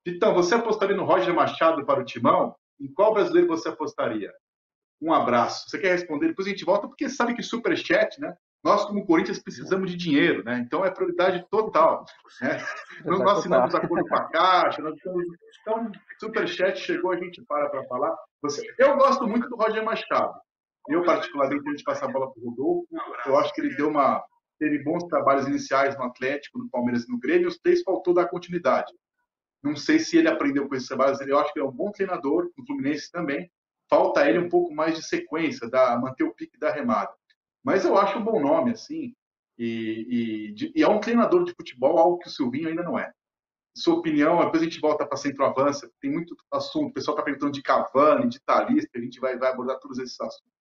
Então, você apostaria no Roger Machado para o Timão? Em qual brasileiro você apostaria? Um abraço. Você quer responder? Depois a gente volta, porque sabe que superchat, né? Nós, como Corinthians, precisamos de dinheiro, né? Então é prioridade total. Né? Verdade Nós total. assinamos acordo com a Caixa, nós estamos... Então, superchat chegou, a gente para falar. Eu gosto muito do Roger Machado. Eu, particularmente, antes de passar a bola para o Rodolfo, eu acho que ele teve bons trabalhos iniciais no Atlético, no Palmeiras e no Grêmio, e os três faltou dar continuidade. Não sei se ele aprendeu com esses trabalhos, eu acho que ele é um bom treinador, no Fluminense também. Falta ele um pouco mais de sequência, manter o pique da remada. Mas eu acho um bom nome, assim, e é um treinador de futebol, algo que o Silvinho ainda não é. Sua opinião, depois a gente volta para centroavança, tem muito assunto, o pessoal está perguntando de Cavani, de Talisca, a gente vai abordar todos esses assuntos.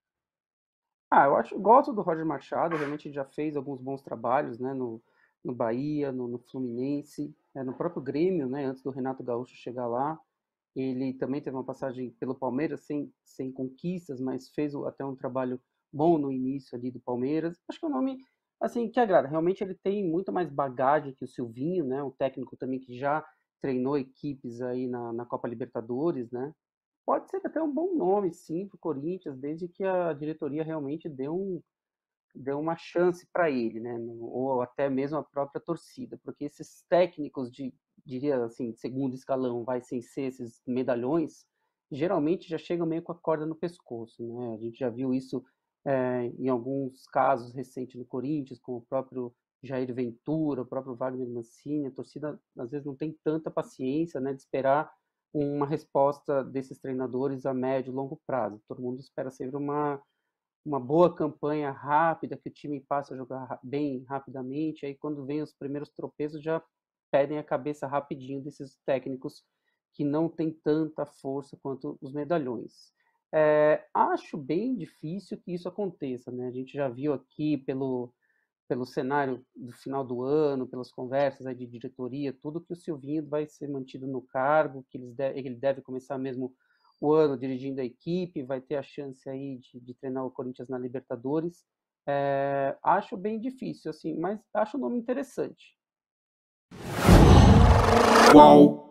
Gosto do Roger Machado, realmente ele já fez alguns bons trabalhos, né, no Bahia, no Fluminense, no próprio Grêmio, né, antes do Renato Gaúcho chegar lá. Ele também teve uma passagem pelo Palmeiras sem conquistas, mas fez até um trabalho bom no início ali do Palmeiras. Acho que é um nome assim que agrada. Realmente ele tem muito mais bagagem que o Silvinho, né? Um técnico também que já treinou equipes aí na Copa Libertadores, né? Pode ser até um bom nome, sim, para o Corinthians, desde que a diretoria realmente deu uma chance para ele, né? Ou até mesmo a própria torcida, porque esses técnicos diria assim, segundo escalão, vai sem ser esses medalhões, geralmente já chegam meio com a corda no pescoço, né? A gente já viu isso em alguns casos recentes no Corinthians, com o próprio Jair Ventura, o próprio Wagner Mancini. A torcida às vezes não tem tanta paciência, né, de esperar uma resposta desses treinadores a médio e longo prazo. Todo mundo espera sempre uma boa campanha rápida, que o time passe a jogar bem rapidamente, aí quando vem os primeiros tropeços já pedem a cabeça rapidinho desses técnicos que não têm tanta força quanto os medalhões. Acho bem difícil que isso aconteça, né? A gente já viu aqui pelo cenário do final do ano, pelas conversas aí de diretoria, tudo que o Silvinho vai ser mantido no cargo, que ele deve começar mesmo o ano dirigindo a equipe, vai ter a chance aí de treinar o Corinthians na Libertadores. Acho bem difícil, assim, mas acho o nome interessante. Qual